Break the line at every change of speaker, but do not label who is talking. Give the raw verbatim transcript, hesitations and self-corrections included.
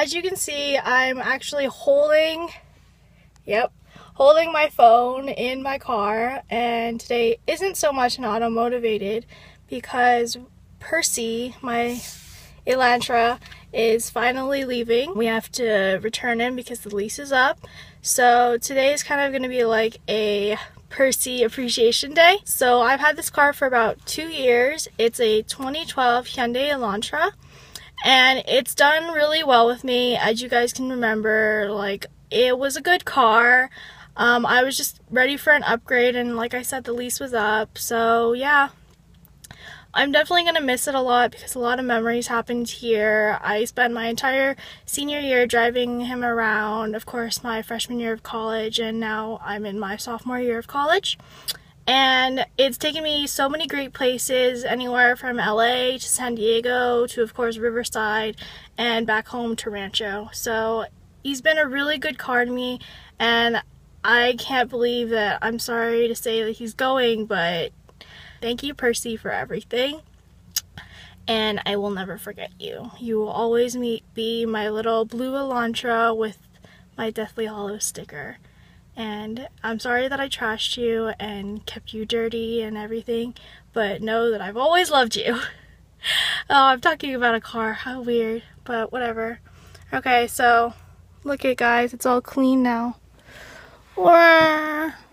as you can see, I'm actually holding, yep, holding my phone in my car, and today isn't so much an auto motivated because Percy, my Elantra, is finally leaving. We have to return him because the lease is up. So today is kind of going to be like a Percy appreciation day. So I've had this car for about two years. It's a twenty twelve Hyundai Elantra, and it's done really well with me. As you guys can remember, like, it was a good car. Um, I was just ready for an upgrade, and like I said, the lease was up. So yeah, I'm definitely going to miss it a lot because a lot of memories happened here. I spent my entire senior year driving him around, of course my freshman year of college, and now I'm in my sophomore year of college. And it's taken me so many great places, anywhere from L A to San Diego to, of course, Riverside and back home to Rancho. So he's been a really good car to me, and I can't believe that, I'm sorry to say that he's going, but thank you, Percy, for everything, and I will never forget you. You will always meet, be my little blue Elantra with my Deathly Hallows sticker, and I'm sorry that I trashed you and kept you dirty and everything, but know that I've always loved you. Oh, I'm talking about a car, how weird, but whatever. Okay, so look at, guys, it's all clean now. Wah!